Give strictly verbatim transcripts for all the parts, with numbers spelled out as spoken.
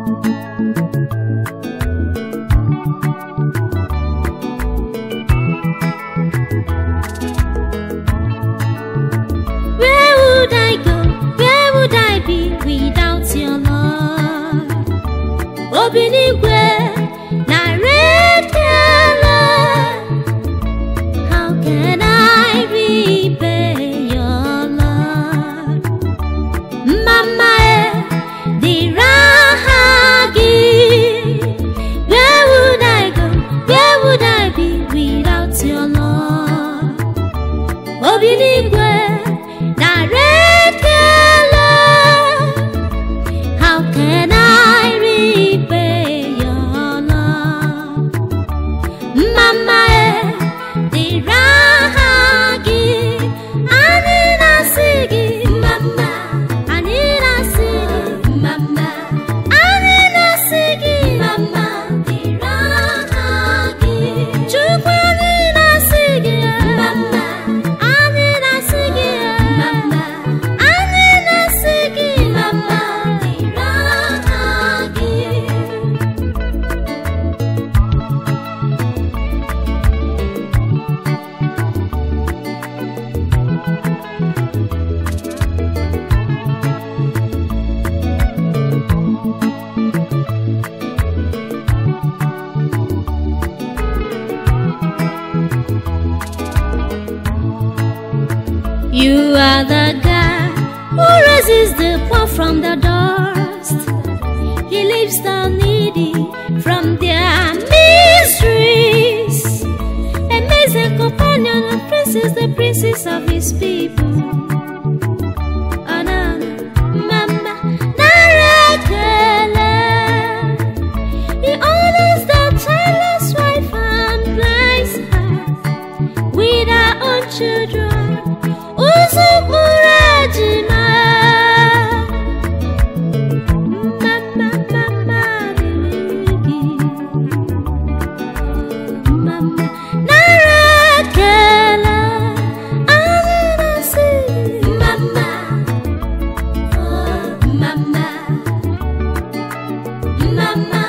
You are the God who raises the poor from the dust. He lifts the needy from their miseries and makes a companion of princes, the princes of his people. He honors the childless wife and blesses her with her own children. Osogu Mma Mma Mma Mama Narakala Anasi Mama oh Mama Mama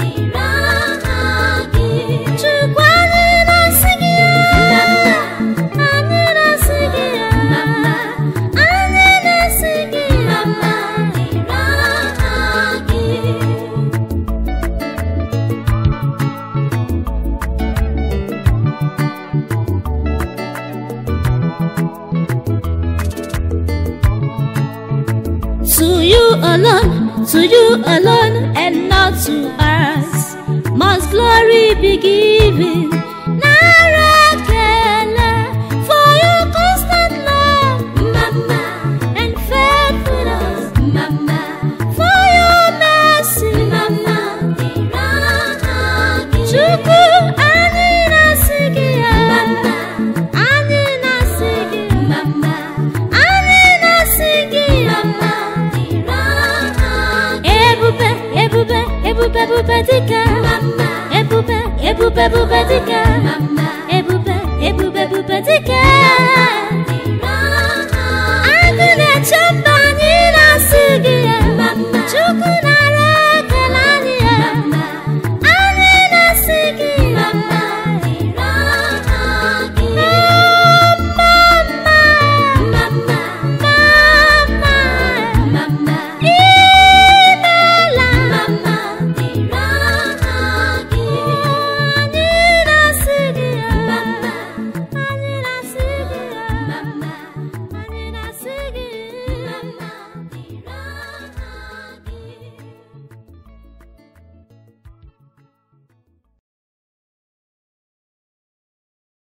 Diragi Chukwani Nasigia To you alone, to you alone, and not to us, must glory be given. Narakele, for your constant love, Mama, and faithfulness, Mama, for your mercy, Mama, Chuku anina sigia, Mama, anina sigia, Mama, anina sigia, Mama. Ebube, ebube, ebube, ebube dika, Mama. Ebube, ebube, ebube dika, Mama.